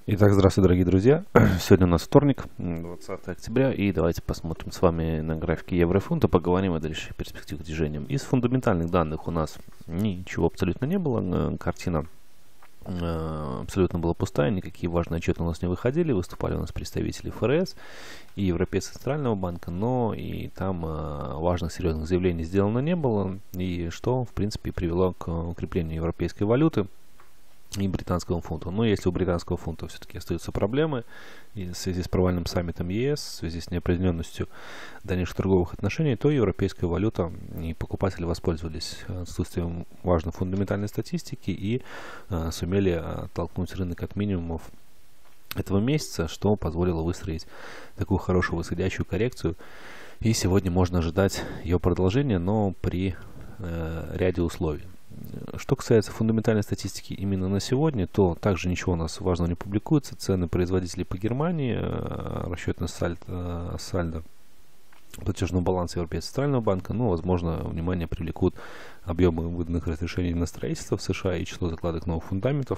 Итак, здравствуйте, дорогие друзья. Сегодня у нас вторник, 20 октября, и давайте посмотрим с вами на графике евро и фунта, поговорим о дальнейших перспективах движения. Из фундаментальных данных у нас ничего абсолютно не было, картина абсолютно была пустая, никакие важные отчеты у нас не выходили, выступали у нас представители ФРС и Европейского центрального банка, но и там важных серьезных заявлений сделано не было, и что, в принципе, привело к укреплению европейской валюты и британского фунта. Но если у британского фунта все-таки остаются проблемы и в связи с провальным саммитом ЕС, в связи с неопределенностью дальнейших торговых отношений, то европейская валюта и покупатели воспользовались отсутствием важной фундаментальной статистики и сумели оттолкнуть рынок от минимумов этого месяца, что позволило выстроить такую хорошую восходящую коррекцию. И сегодня можно ожидать ее продолжения, но при ряде условий. Что касается фундаментальной статистики именно на сегодня, то также ничего у нас важного не публикуется. Цены производителей по Германии, расчетный сальдо платежного баланса Европейского центрального банка, ну, возможно, внимание привлекут объемы выданных разрешений на строительство в США и число закладок новых фундаментов.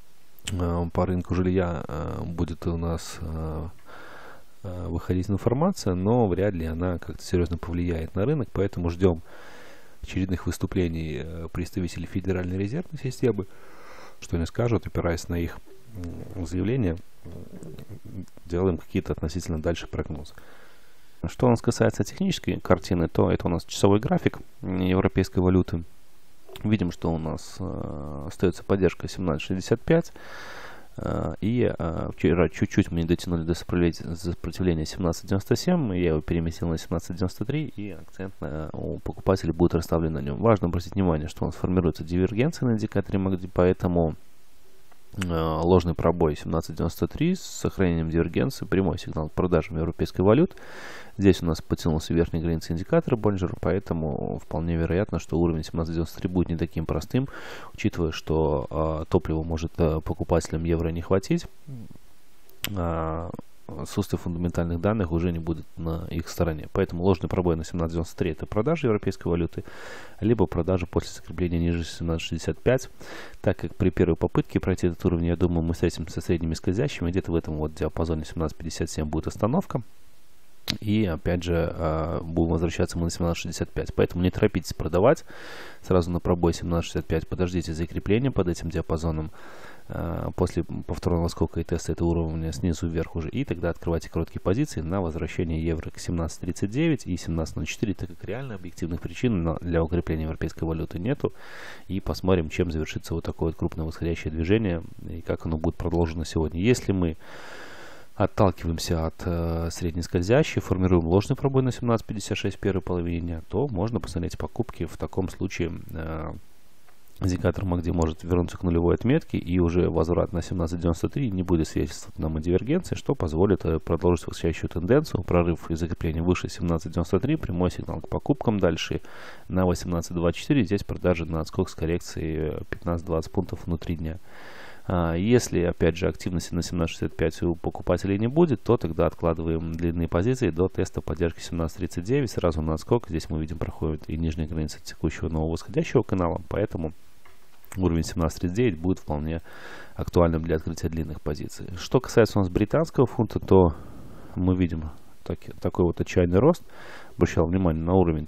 По рынку жилья будет у нас выходить информация, но вряд ли она как-то серьезно повлияет на рынок, поэтому ждем очередных выступлений представителей Федеральной резервной системы, что они скажут, опираясь на их заявления, делаем какие-то относительно дальше прогнозы. Что у нас касается технической картины, то это у нас часовой график европейской валюты. Видим, что у нас остается поддержка 17.65. И вчера чуть-чуть мы не дотянули до сопротивления 17.97, я его переместил на 17.93, и акцент у покупателей будет расставлен на нем. Важно обратить внимание, что у нас формируется дивергенция на индикаторе MACD, поэтому ложный пробой 17.93 с сохранением дивергенции, прямой сигнал к продажам европейской валюты. Здесь у нас потянулся верхней границы индикатора Боллинджера, поэтому вполне вероятно, что уровень 17.93 будет не таким простым, учитывая, что топливо может покупателям евро не хватить. Отсутствие фундаментальных данных уже не будет на их стороне. Поэтому ложный пробой на 17.93 это продажа европейской валюты, либо продажа после закрепления ниже 17.65. Так как при первой попытке пройти этот уровень, я думаю, мы встретимся со средними скользящими, где-то в этом вот диапазоне 17.57 будет остановка. И опять же будем возвращаться мы на 17.65, поэтому не торопитесь продавать сразу на пробой 17.65, подождите закрепление под этим диапазоном после повторного скока и теста этого уровня снизу вверх уже, и тогда открывайте короткие позиции на возвращение евро к 17.39 и 17.04, так как реально объективных причин для укрепления европейской валюты нету, и посмотрим, чем завершится вот такое вот крупное восходящее движение и как оно будет продолжено сегодня. Если мы отталкиваемся от среднескользящей, формируем ложный пробой на 17.56 в первой половине дня, то можно посмотреть покупки. В таком случае индикатор MACD может вернуться к нулевой отметке, и уже возврат на 17.93 не будет свидетельствовать нам о дивергенции, что позволит продолжить восходящую тенденцию. Прорыв и закрепление выше 17.93, прямой сигнал к покупкам. Дальше на 18.24 здесь продажи на отскок с коррекцией 15-20 пунктов внутри дня. Если, опять же, активности на 17.65 у покупателей не будет, то тогда откладываем длинные позиции до теста поддержки 17.39, сразу на отскок. Здесь мы видим, проходит и нижняя граница текущего нового восходящего канала, поэтому уровень 17.39 будет вполне актуальным для открытия длинных позиций. Что касается у нас британского фунта, то мы видим такой вот отчаянный рост. Обращал внимание на уровень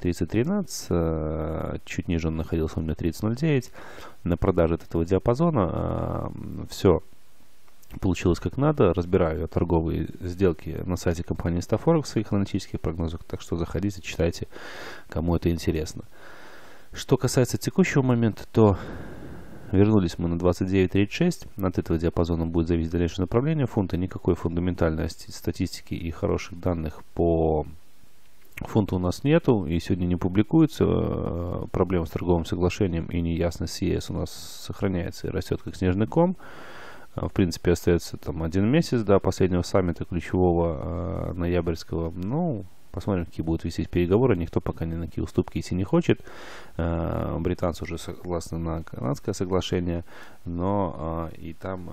30.13, чуть ниже он находился у меня 30.09. На продаже от этого диапазона все получилось как надо. Разбираю торговые сделки на сайте компании Staforex в своих аналитических прогнозах, так что заходите, читайте, кому это интересно. Что касается текущего момента, то вернулись мы на 29.36. От этого диапазона будет зависеть дальнейшее направление фунта. Никакой фундаментальной статистики и хороших данных по фунту у нас нету, и сегодня не публикуется. Проблема с торговым соглашением и неясность с ЕС у нас сохраняется и растет как снежный ком. В принципе, остается там 1 месяц до последнего саммита ключевого ноябрьского. Ну, посмотрим, какие будут вестись переговоры. Никто пока ни на какие уступки идти не хочет. Британцы уже согласны на канадское соглашение, но и там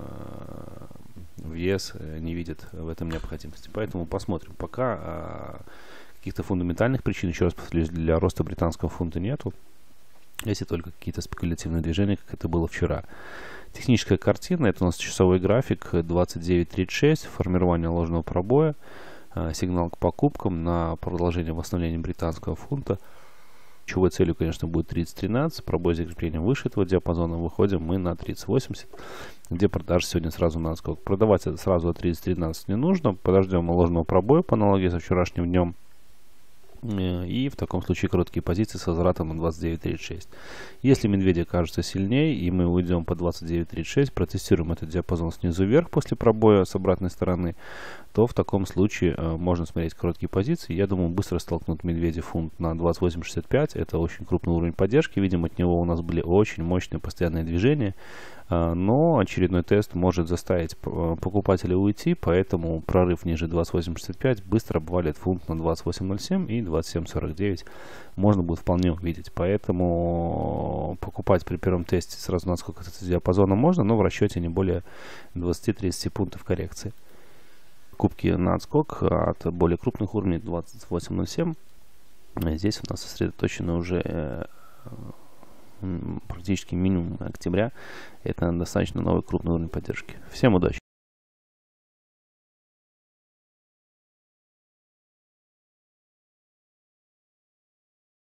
в ЕС не видят в этом необходимости. Поэтому посмотрим. Пока каких-то фундаментальных причин, еще раз повторюсь, для роста британского фунта нету. Если только какие-то спекулятивные движения, как это было вчера. Техническая картина, это у нас часовой график 29.36, формирование ложного пробоя, сигнал к покупкам на продолжение восстановления британского фунта. Ключевой целью, конечно, будет 30.13, пробой закрепления выше этого диапазона, выходим мы на 30.80, где продажи сегодня сразу на отскок. Продавать это сразу от 30.13 не нужно, подождем ложного пробоя по аналогии со вчерашним днем. И в таком случае короткие позиции с возвратом на 29.36. Если медведь кажется сильнее и мы уйдем по 29.36, протестируем этот диапазон снизу вверх после пробоя с обратной стороны, то в таком случае можно смотреть короткие позиции. Я думаю, быстро столкнут медведя фунт на 28.65. Это очень крупный уровень поддержки. Видим, от него у нас были очень мощные постоянные движения. Но очередной тест может заставить покупателя уйти, поэтому прорыв ниже 28.65 быстро обвалит фунт на 28.07 и 27.49 можно будет вполне увидеть. Поэтому покупать при первом тесте сразу на сколько этого диапазона можно, но в расчете не более 20-30 пунктов коррекции. Покупки на отскок от более крупных уровней 28.07. Здесь у нас сосредоточено уже практически минимум октября. Это достаточно новый крупный уровень поддержки. Всем удачи!